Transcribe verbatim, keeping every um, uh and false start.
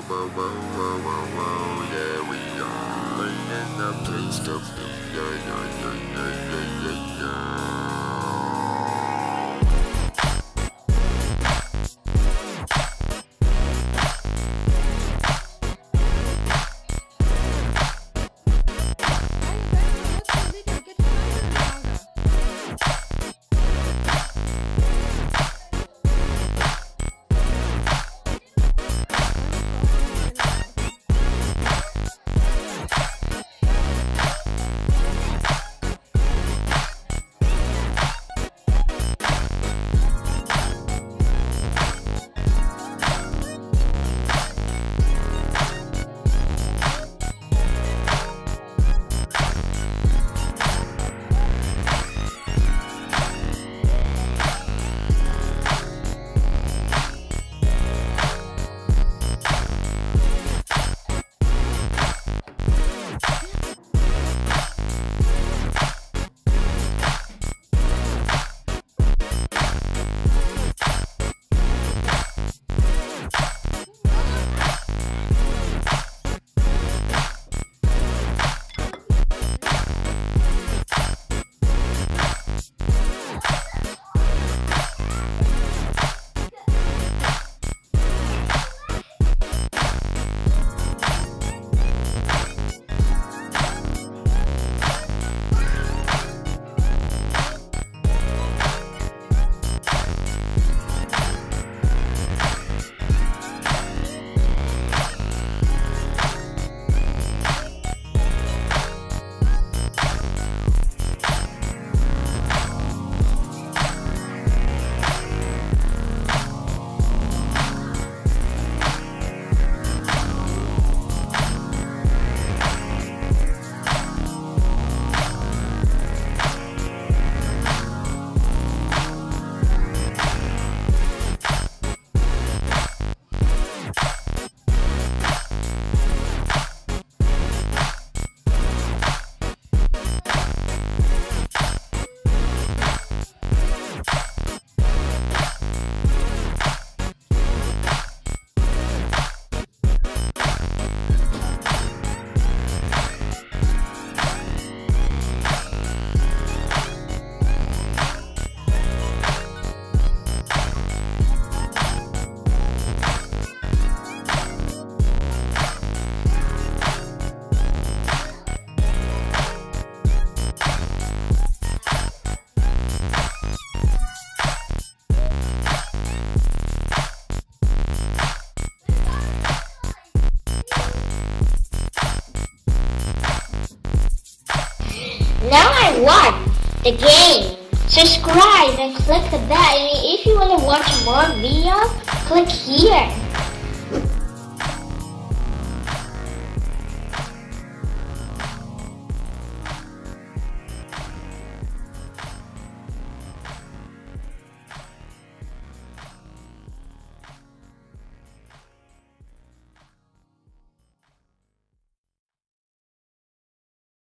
whoa, whoa, whoa, whoa, whoa, yeah, we are in the place to be, yeah, yeah, yeah, yeah, yeah, yeah, yeah. Now I won the game. Subscribe and click the bell. And if you want to watch more videos, click here.